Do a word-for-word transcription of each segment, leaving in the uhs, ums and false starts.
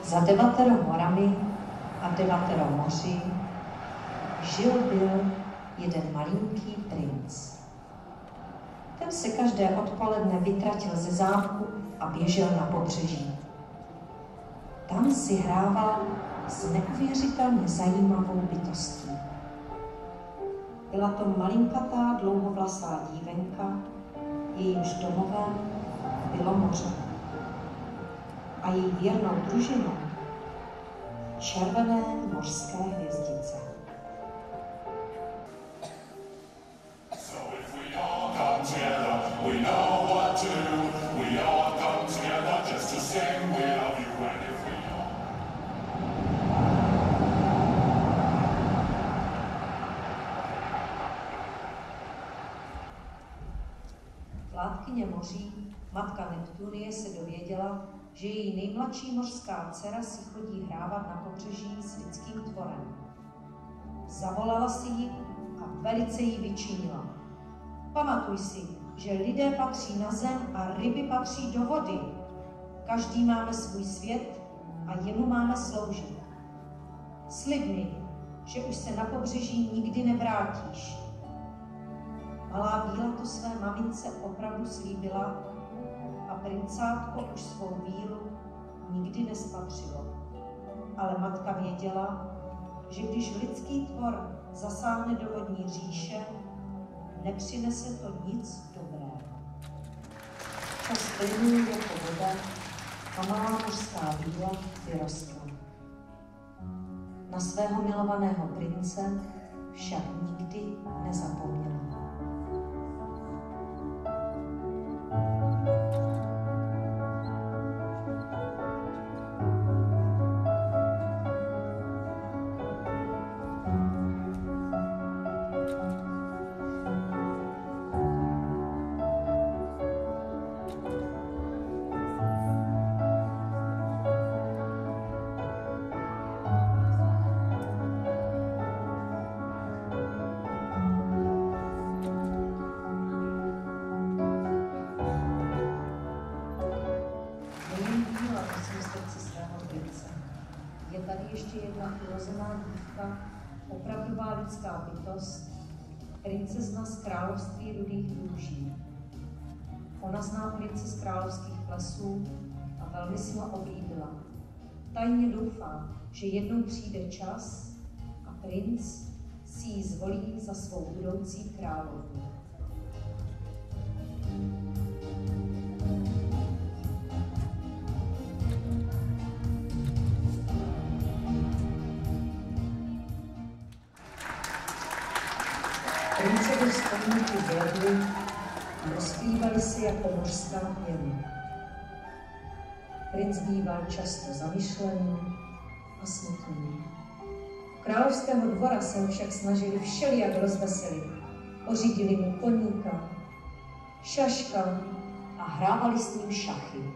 Za devatero horami a devatero moři žil byl jeden malinký princ. Ten se každé odpoledne vytratil ze zámku a běžel na pobřeží. Tam si hrával s neuvěřitelně zajímavou bytostí. Byla to malinkatá dlouhovlasá dívenka, jejímž domovem bylo moře. A její věrnou družinou červené mořské hvězdice. Vládkyně moří, matka Neptunie, se dověděla, že její nejmladší mořská dcera si chodí hrávat na pobřeží s lidským tvorem. Zavolala si ji a velice ji vyčinila. Pamatuj si, že lidé patří na zem a ryby patří do vody. Každý máme svůj svět a jemu máme sloužit. Slib mi, že už se na pobřeží nikdy nevrátíš. Malá Bíla to své mamince opravdu slíbila a princátko už svou víru nikdy nespatřilo. Ale matka věděla, že když lidský tvor zasáhne do vodní říše, nepřinese to nic dobrého. Čas plynul jako voda a malá mořská Bíla vyrostla. Na svého milovaného prince však nikdy nezapomněla. Je tady ještě jedna urozená dívka, opravdová lidská bytost, princezna z království rudých růží. Ona zná prince z královských plesů a velmi si ho oblíbila. Tajně doufá, že jednou přijde čas a princ si ji zvolí za svou budoucí královnu. Princovi vzpomínky vedly a rozplývaly si jako mořská pěna. Princ býval často zamyšlený a smutný. U královského dvora se ho však snažili všelijak rozveselit. Pořídili mu koníka, šaška a hrávali s ním šachy.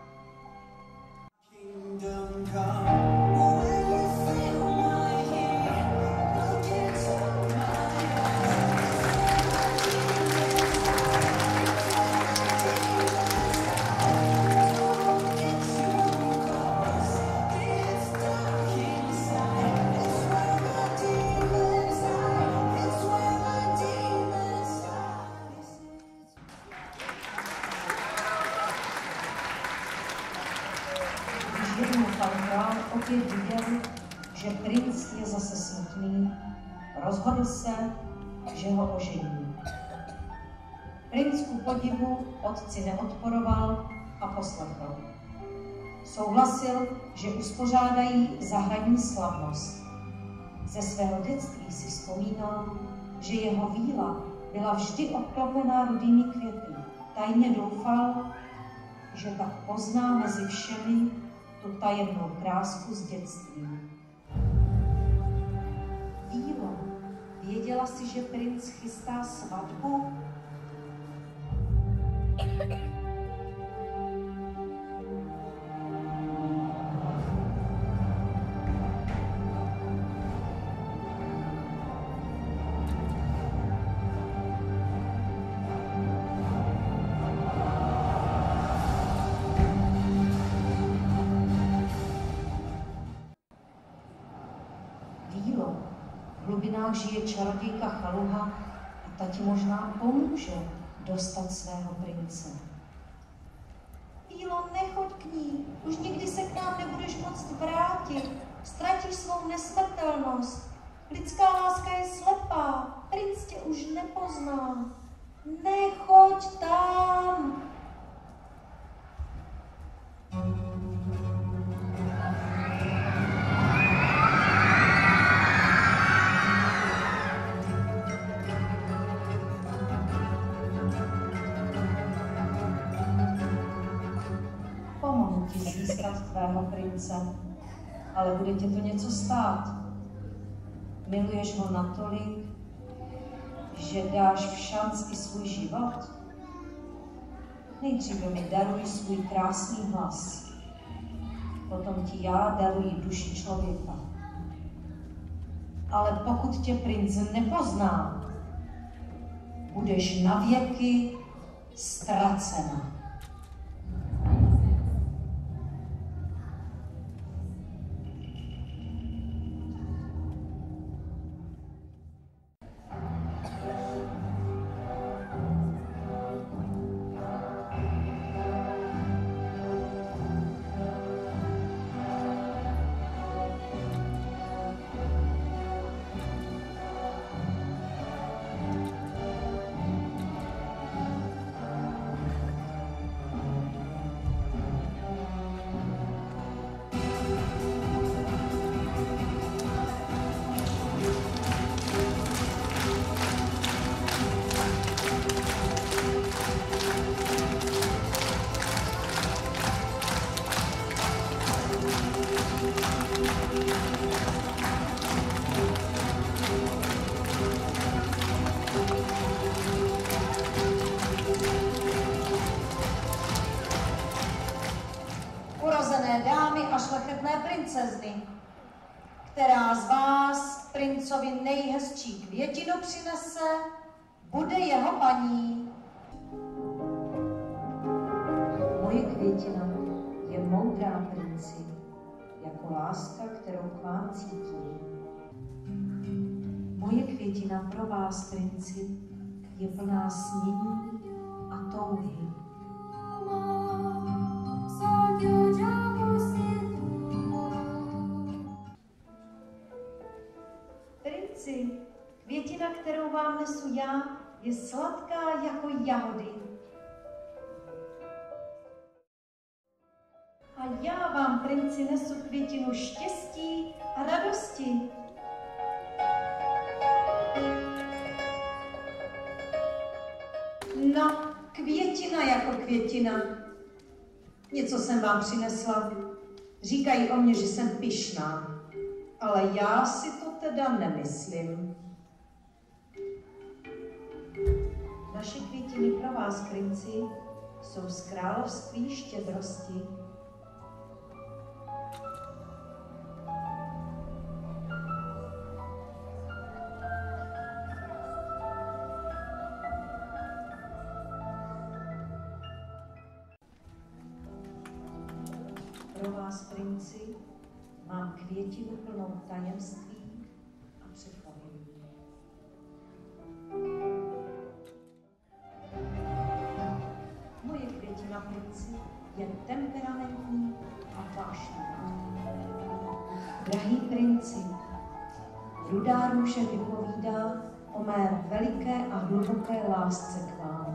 Pan král opět viděl, že princ je zase smutný, rozhodl se, že ho ožení. Princ ku podivu otci neodporoval a poslechl. Souhlasil, že uspořádají zahradní slavnost. Ze svého dětství si vzpomínal, že jeho víla byla vždy obklopená rudými květy. Tajně doufal, že tak pozná mezi všemi tu tajemnou krásku z dětství. Vílo, věděla si, že princ chystá svatbu? hlubinách žije čarodějka Chaluha a ta ti možná pomůže dostat svého prince. Bílo, nechoď k ní, už nikdy se k nám nebudeš moct vrátit, ztratíš svou nesmrtelnost. Lidská láska je slepá, princ tě už nepozná. Nechoď tam! Pomohu ti získat tvého prince, ale bude tě to něco stát. Miluješ ho natolik, že dáš v šanc i svůj život? Nejdříve mi daruj svůj krásný hlas, potom ti já daruji duši člověka. Ale pokud tě princ nepozná, budeš navěky ztracena. Urozené dámy a šlechetné princezny, která z vás princovi nejhezčí květinu přinese, bude jeho paní. Moje květina je moudrá, princi, jako láska, kterou k vám cítím. Moje květina pro vás, princi, je plná snění a touhy. Princi, květina, kterou vám nesu já, je sladká jako jahody. A já vám, princi, nesu květinu štěstí a radosti. No, květina jako květina. Něco jsem vám přinesla. Říkají o mně, že jsem pyšná, ale já si to teda nemyslím. Naše květiny pro vás, princi, jsou z království štědrosti. Pro vás, princi, mám květinu plnou tajemství a překvapení. Moje květina, princi, je temperamentní a vášnivá. Drahý princi, rudá růže vypovídá o mé veliké a hluboké lásce k vám.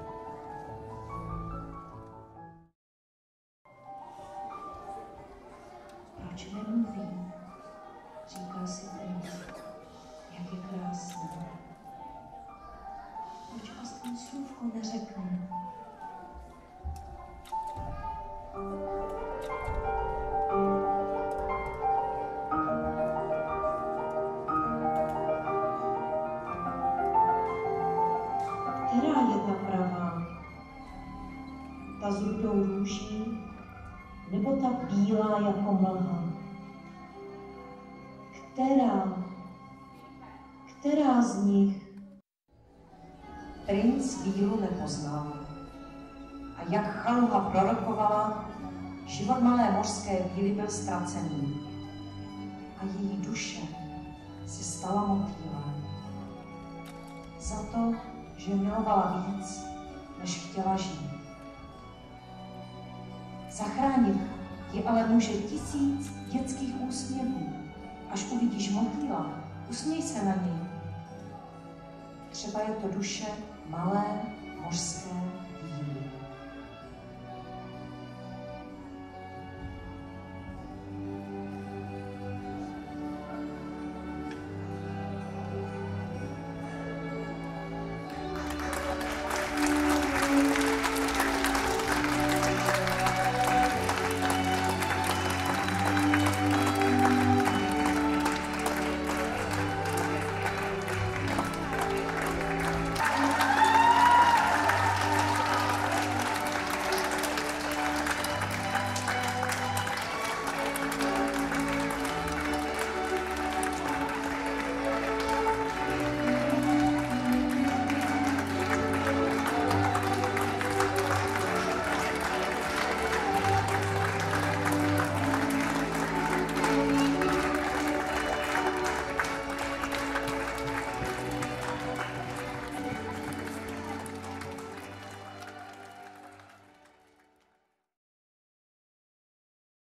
Proč nemluví? Říká si princ, jak je krásný. Proč aspoň slůvko neřekne? Která je ta pravá? Ta s rudou růží, nebo ta bílá jako mlha? Která? Která z nich? Princ vílu nepoznal. A jak Chaluha prorokovala, život malé mořské víly byl ztracený. A její duše se stala motýlem. Za to, že milovala víc, než chtěla žít. Zachránit ji ale může tisíc dětských úsměvů. Až uvidíš motýla, usměj se na něj. Třeba je to duše malé, mořské